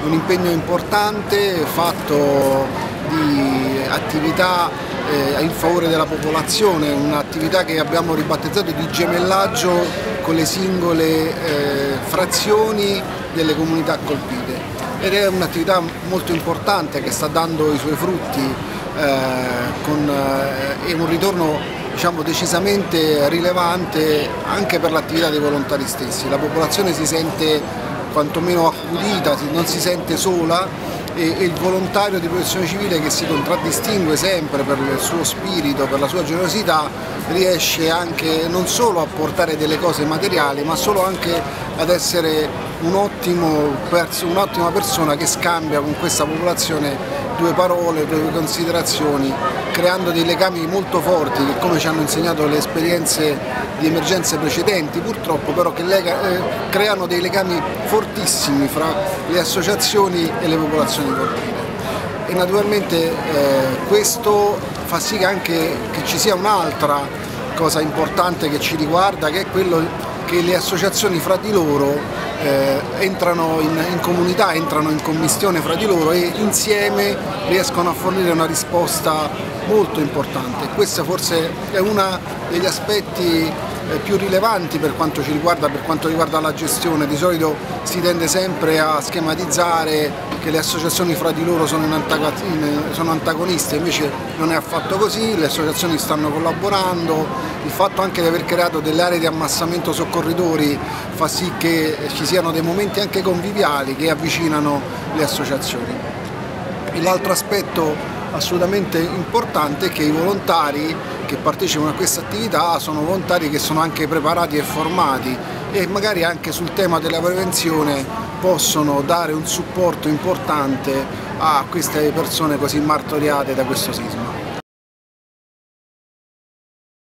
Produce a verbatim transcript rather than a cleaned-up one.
un impegno importante fatto di attività eh, in favore della popolazione, un'attività che abbiamo ribattezzato di gemellaggio con le singole eh, frazioni delle comunità colpite, ed è un'attività molto importante che sta dando i suoi frutti eh, con eh, un ritorno, diciamo, decisamente rilevante anche per l'attività dei volontari stessi. La popolazione si sente quantomeno accudita, non si sente sola, e, e il volontario di protezione civile, che si contraddistingue sempre per il suo spirito, per la sua generosità, riesce anche non solo a portare delle cose materiali, ma solo anche ad essere un ottimo, un'ottima persona che scambia con questa popolazione due parole, due considerazioni, creando dei legami molto forti che, come ci hanno insegnato le esperienze di emergenze precedenti, purtroppo però che lega, eh, creano dei legami fortissimi fra le associazioni e le popolazioni colpite. E naturalmente eh, questo fa sì che anche che ci sia un'altra cosa importante che ci riguarda, che è quello che le associazioni fra di loro eh, entrano in, in comunità, entrano in commistione fra di loro e insieme riescono a fornire una risposta molto importante. Questo forse è uno degli aspetti eh, più rilevanti per quanto ci riguarda, per quanto riguarda la gestione. Di solito si tende sempre a schematizzare che le associazioni fra di loro sono, sono antagoniste, invece non è affatto così, le associazioni stanno collaborando, il fatto anche di aver creato delle aree di ammassamento soccorritori fa sì che ci siano dei momenti anche conviviali che avvicinano le associazioni. L'altro aspetto assolutamente importante è che i volontari che partecipano a questa attività sono volontari che sono anche preparati e formati, e magari anche sul tema della prevenzione possono dare un supporto importante a queste persone così martoriate da questo sisma.